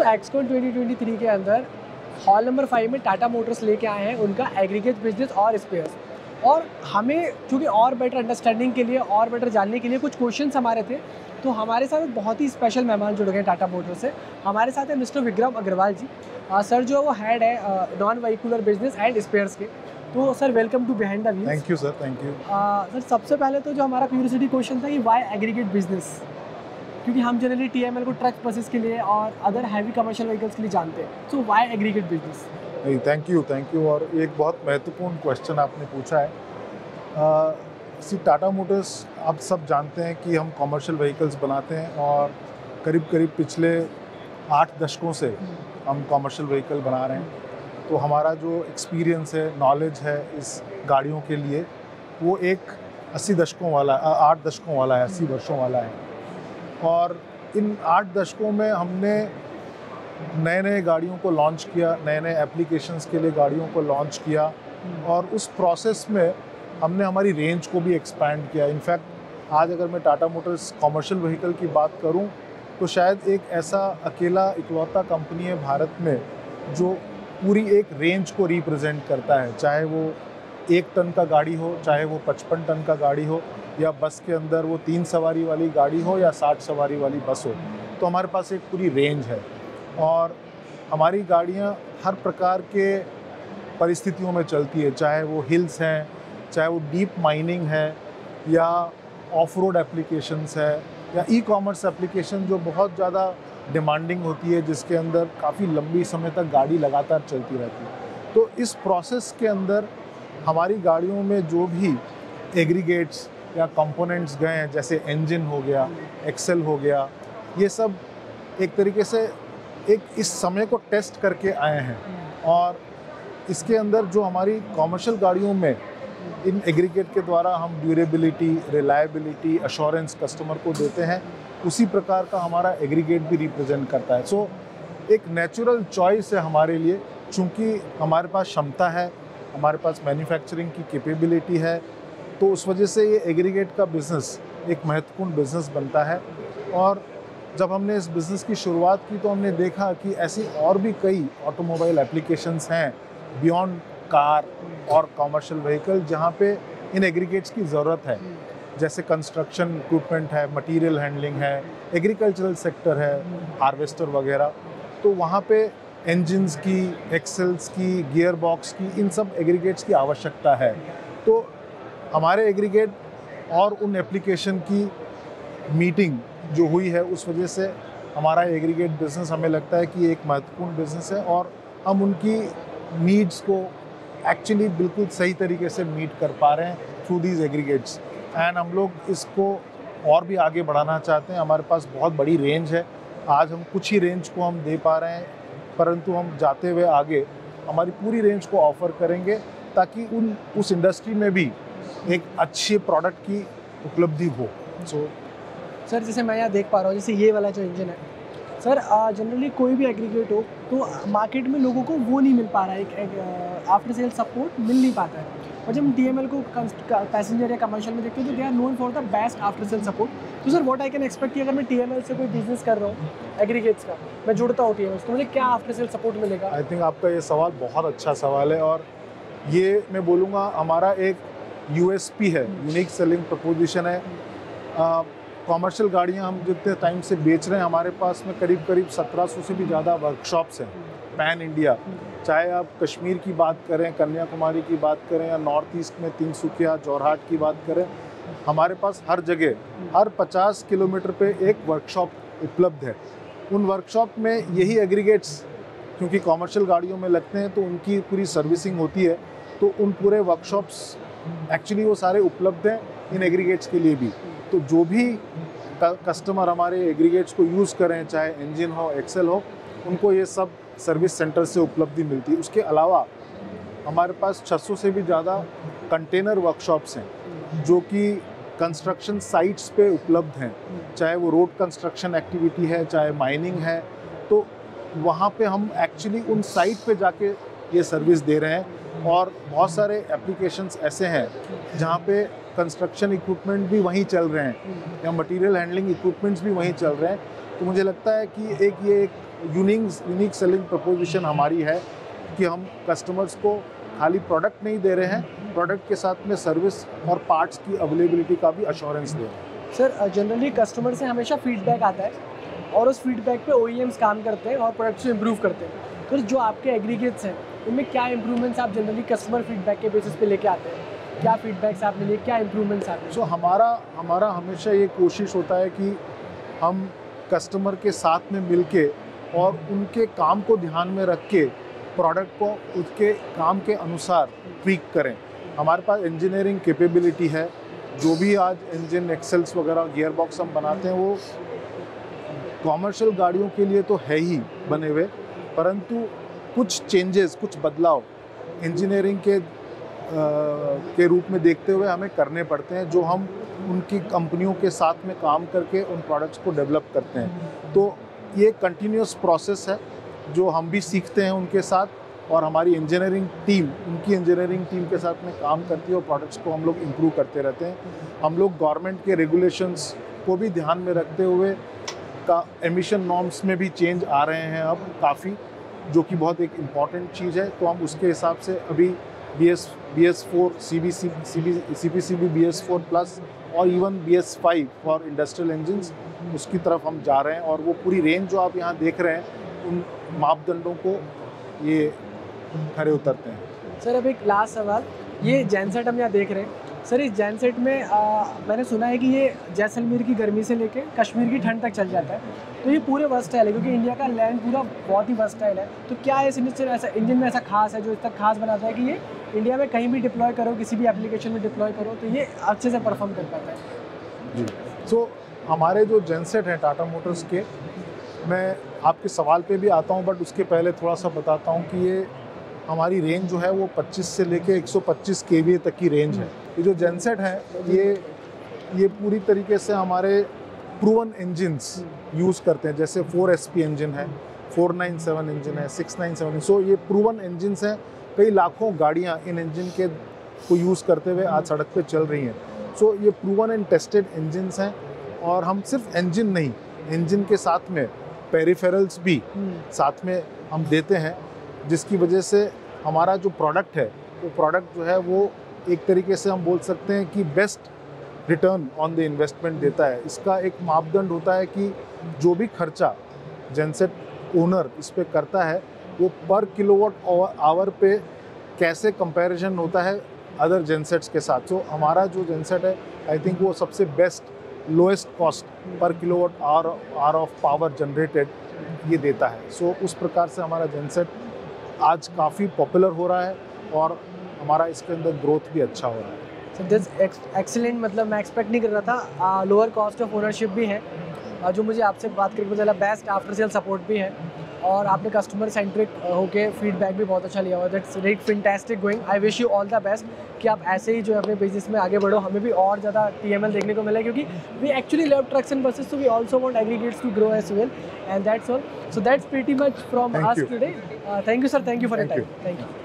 Excon 2023 के अंदर hall number 5 में टाटा मोटर्स लेके आए हैं उनका एग्रीगेट बिजनेस और स्पेयर्स। और हमें क्योंकि और बेटर अंडरस्टैंडिंग के लिए और बेटर जानने के लिए कुछ क्वेश्चंस हमारे थे, तो हमारे साथ एक बहुत ही स्पेशल मेहमान जुड़ गए टाटा मोटर्स से। हमारे साथ है मिस्टर विक्रम अग्रवाल जी। सर जो है वो हेड है non vehicular business and spares के। तो sir welcome to behind the wheels. Thank you sir, thank you. Sir सबसे पहले तो जो हमारा क्यूरियोसिटी क्वेश्चन था कि वाई एग्रीगेट बिजनेस, क्योंकि हम जनरली टीएमएल को ट्रक बसेस के लिए और अदर हैवी कमर्शियल व्हीकल्स के लिए जानते हैं, सो वाई एग्रीगेट बिजनेस? नहीं, थैंक यू। और एक बहुत महत्वपूर्ण क्वेश्चन आपने पूछा है। टाटा मोटर्स आप सब जानते हैं कि हम कमर्शियल व्हीकल्स बनाते हैं और करीब करीब पिछले 8 दशकों से हम कमर्शियल व्हीकल बना रहे हैं। तो हमारा जो एक्सपीरियंस है, नॉलेज है इस गाड़ियों के लिए, वो एक 8 दशकों वाला है, 80 वर्षों वाला है। और इन 8 दशकों में हमने नए गाड़ियों को लॉन्च किया, नए एप्लीकेशंस के लिए गाड़ियों को लॉन्च किया, और उस प्रोसेस में हमने हमारी रेंज को भी एक्सपैंड किया। इनफैक्ट आज अगर मैं टाटा मोटर्स कमर्शियल व्हीकल की बात करूं, तो शायद एक ऐसा अकेला इकलौता कंपनी है भारत में जो पूरी एक रेंज को रिप्रेजेंट करता है, चाहे वो 1 टन का गाड़ी हो, चाहे वो 55 टन का गाड़ी हो, या बस के अंदर वो 3 सवारी वाली गाड़ी हो या 60 सवारी वाली बस हो। तो हमारे पास एक पूरी रेंज है और हमारी गाड़ियाँ हर प्रकार के परिस्थितियों में चलती है, चाहे वो हिल्स हैं, चाहे वो डीप माइनिंग है, या ऑफ रोड एप्लीकेशंस है, या ई कॉमर्स एप्लीकेशन जो बहुत ज़्यादा डिमांडिंग होती है, जिसके अंदर काफ़ी लंबी समय तक गाड़ी लगातार चलती रहती है। तो इस प्रोसेस के अंदर हमारी गाड़ियों में जो भी एग्रीगेट्स या कंपोनेंट्स गए हैं, जैसे इंजन हो गया, एक्सेल हो गया, ये सब एक तरीके से एक इस समय को टेस्ट करके आए हैं। और इसके अंदर जो हमारी कमर्शियल गाड़ियों में इन एग्रीगेट के द्वारा हम ड्यूरेबिलिटी, रिलायबिलिटी, अश्योरेंस कस्टमर को देते हैं, उसी प्रकार का हमारा एग्रीगेट भी रिप्रेजेंट करता है। सो एक नेचुरल चॉइस है हमारे लिए, चूँकि हमारे पास क्षमता है, हमारे पास मैन्युफैक्चरिंग की कैपेबिलिटी है, तो उस वजह से ये एग्रीगेट का बिज़नेस एक महत्वपूर्ण बिज़नेस बनता है। और जब हमने इस बिज़नेस की शुरुआत की तो हमने देखा कि ऐसी और भी कई ऑटोमोबाइल एप्लीकेशंस हैं बियॉन्ड कार और कमर्शियल व्हीकल, जहाँ पे इन एग्रीगेट्स की ज़रूरत है। जैसे कंस्ट्रक्शन इक्विपमेंट है, मटेरियल हैंडलिंग है, एग्रीकल्चरल सेक्टर है, हार्वेस्टर वगैरह, तो वहाँ पे इंजन्स की, एक्सेल्स की, गियर बॉक्स की, इन सब एग्रीगेट्स की आवश्यकता है। तो हमारे एग्रीगेट और उन एप्लीकेशन की मीटिंग जो हुई है, उस वजह से हमारा एग्रीगेट बिज़नेस हमें लगता है कि एक महत्वपूर्ण बिज़नेस है, और हम उनकी नीड्स को एक्चुअली बिल्कुल सही तरीके से मीट कर पा रहे हैं थ्रू दीज एग्रीगेट्स। एंड हम लोग इसको और भी आगे बढ़ाना चाहते हैं। हमारे पास बहुत बड़ी रेंज है, आज हम कुछ ही रेंज को हम दे पा रहे हैं, परंतु हम जाते हुए आगे हमारी पूरी रेंज को ऑफ़र करेंगे, ताकि उस इंडस्ट्री में भी एक अच्छे प्रोडक्ट की उपलब्धि हो। सर जैसे मैं यहाँ देख पा रहा हूँ, जैसे ये वाला जो इंजन है सर, जनरली कोई भी एग्रीगेट हो तो मार्केट में लोगों को वो नहीं मिल पा रहा है, एक आफ्टर सेल सपोर्ट मिल नहीं पाता है। और जब हम DML को पैसेंजर या कमर्शियल में देखते हैं तो they are known for the best after sale support. तो sir what I can expect कि अगर मैं TML से कोई बिजनेस कर रहा हूँ एग्रीगेट्स का, मैं जुड़ता हूँ TML, तो मुझे क्या आफ्टर सेल सपोर्ट मिलेगा? आई थिंक आपका ये सवाल बहुत अच्छा सवाल है, और ये मैं बोलूँगा हमारा एक USP है, यूनिक सेलिंग प्रपोजिशन है। कमर्शियल गाड़ियाँ हम जितने टाइम से बेच रहे हैं, हमारे पास में करीब 1700 से भी ज़्यादा वर्कशॉप्स हैं पैन इंडिया। चाहे आप कश्मीर की बात करें, कन्याकुमारी की बात करें, या नॉर्थ ईस्ट में तिनसुकिया, जोरहाट की बात करें, हमारे पास हर जगह हर 50 किलोमीटर पे एक वर्कशॉप उपलब्ध है। उन वर्कशॉप में यही एग्रीगेट्स, क्योंकि कमर्शियल गाड़ियों में लगते हैं तो उनकी पूरी सर्विसिंग होती है, तो उन पूरे वर्कशॉप्स एक्चुअली वो सारे उपलब्ध हैं इन एग्रीगेट्स के लिए भी। तो जो भी कस्टमर हमारे एग्रीगेट्स को यूज़ करें, चाहे इंजन हो, एक्सेल हो, उनको ये सब सर्विस सेंटर से उपलब्धि मिलती है। उसके अलावा हमारे पास 600 से भी ज़्यादा कंटेनर वर्कशॉप्स हैं जो कि कंस्ट्रक्शन साइट्स पे उपलब्ध हैं, चाहे वो रोड कंस्ट्रक्शन एक्टिविटी है, चाहे माइनिंग है, तो वहाँ पे हम एक्चुअली उन साइट पे जाके ये सर्विस दे रहे हैं। और बहुत सारे एप्लीकेशंस ऐसे हैं जहाँ पे कंस्ट्रक्शन इक्विपमेंट भी वहीं चल रहे हैं, या मटेरियल हैंडलिंग इक्विपमेंट्स भी वहीं चल रहे हैं। तो मुझे लगता है कि ये एक यूनिक सेलिंग प्रपोजिशन हमारी है कि हम कस्टमर्स को खाली प्रोडक्ट नहीं दे रहे हैं, प्रोडक्ट के साथ में सर्विस और पार्ट्स की अवेलेबिलिटी का भी अश्योरेंस दे रहे हैं। सर जनरली कस्टमर से हमेशा फीडबैक आता है और उस फीडबैक पे OEMs काम करते हैं और प्रोडक्ट्स को इम्प्रूव करते हैं। तो जो आपके एग्रीगेट्स हैं उनमें क्या इंप्रूवमेंट्स आप जनरली कस्टमर फीडबैक के बेसिस पे लेके आते हैं? क्या फीडबैक्स आपने लिए, क्या इंप्रूवमेंट्स आपने? सो हमारा हमेशा ये कोशिश होता है कि हम कस्टमर के साथ में मिलके और उनके काम को ध्यान में रख के प्रोडक्ट को उसके काम के अनुसार ट्वीक करें। हमारे पास इंजीनियरिंग कैपेबिलिटी है, जो भी आज इंजन एक्सेल्स वगैरह गियर बॉक्स हम बनाते हैं वो कॉमर्शियल गाड़ियों के लिए तो है ही बने हुए, परंतु कुछ चेंजेस, कुछ बदलाव इंजीनियरिंग के रूप में देखते हुए हमें करने पड़ते हैं, जो हम उनकी कंपनियों के साथ में काम करके उन प्रोडक्ट्स को डेवलप करते हैं। तो ये कंटिन्यूस प्रोसेस है जो हम भी सीखते हैं उनके साथ, और हमारी इंजीनियरिंग टीम उनकी इंजीनियरिंग टीम के साथ में काम करती है और प्रोडक्ट्स को हम लोग इम्प्रूव करते रहते हैं। हम लोग गवर्नमेंट के रेगुलेशंस को भी ध्यान में रखते हुए का एमिशन नॉर्म्स में भी चेंज आ रहे हैं अब काफ़ी, जो कि बहुत एक इम्पॉर्टेंट चीज़ है। तो हम उसके हिसाब से अभी BS4 CPCB BS4 प्लस और even BS5 for industrial engines, उसकी तरफ हम जा रहे हैं। और वो पूरी रेंज जो आप यहाँ देख रहे हैं उन मापदंडों को ये खरे उतरते हैं। सर अब एक लास्ट सवाल, ये जैनसेट हम यहाँ देख रहे हैं सर, इस जैनसेट में मैंने सुना है कि ये जैसलमेर की गर्मी से लेके कश्मीर की ठंड तक चल जाता है, तो ये पूरे वर्सटाइल है क्योंकि इंडिया का लैंड पूरा बहुत ही वर्सटाइल है। तो क्या इस इंजन में ऐसा खास है जो इस तक खास बनाता है कि ये इंडिया में कहीं भी डिप्लॉय करो, किसी भी एप्लीकेशन में डिप्लॉय करो तो ये अच्छे से परफॉर्म कर पाता है? जी, सो हमारे जो जेनसेट हैं टाटा मोटर्स के, मैं आपके सवाल पे भी आता हूँ, बट उसके पहले थोड़ा सा बताता हूँ कि ये हमारी रेंज जो है वो 25 से लेके 125 kVA तक की रेंज है। ये जो जेनसेट है ये पूरी तरीके से हमारे प्रूवन इंजन्स यूज़ करते हैं, जैसे 4SP इंजन है, 497 इंजन है, 697। सो ये प्रूवन इंजन्स हैं, कई लाखों गाड़ियाँ इन इंजन के को यूज़ करते हुए आज सड़क पे चल रही हैं। सो ये प्रूवन एंड टेस्टेड इंजन्स हैं, और हम सिर्फ इंजन नहीं, इंजन के साथ में पेरिफेरल्स भी साथ में हम देते हैं, जिसकी वजह से हमारा जो प्रोडक्ट है वो प्रोडक्ट जो है वो एक तरीके से हम बोल सकते हैं कि best return on the investment देता है। इसका एक मापदंड होता है कि जो भी खर्चा जेनसेट ओनर इस पे करता है वो पर किलोवाट आवर पे कैसे कंपैरिजन होता है अदर जेनसेट्स के साथ। तो हमारा जो जेनसेट है आई थिंक वो सबसे best lowest cost per kilowatt hour of power generated ये देता है। सो उस प्रकार से हमारा जेनसेट आज काफ़ी पॉपुलर हो रहा है और हमारा इसके अंदर ग्रोथ भी अच्छा हो रहा है। सो दिस एक्सीलेंट, मतलब मैं एक्सपेक्ट नहीं कर रहा था। लोअर कॉस्ट ऑफ ओनरशिप भी है, जो मुझे आपसे बात करके पता चला। बेस्ट आफ्टर सेल सपोर्ट भी है, और आपने कस्टमर सेंट्रिक होके फीडबैक भी बहुत अच्छा लिया हुआ। That's really fantastic going. I wish you all the best कि आप ऐसे ही जो अपने बिजनेस में आगे बढ़ो, हमें भी और ज़्यादा TML देखने को मिला, क्योंकि we actually love trucks and buses, so we also want aggregates to grow as well, and that's all. So that's pretty much from us today. Thank you sir, thank you for your time. Thank you.